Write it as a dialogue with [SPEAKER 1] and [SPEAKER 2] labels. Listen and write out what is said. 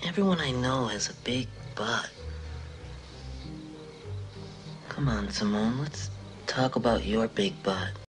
[SPEAKER 1] Everyone I know has a big butt. Come on, Simone, let's talk about your big butt.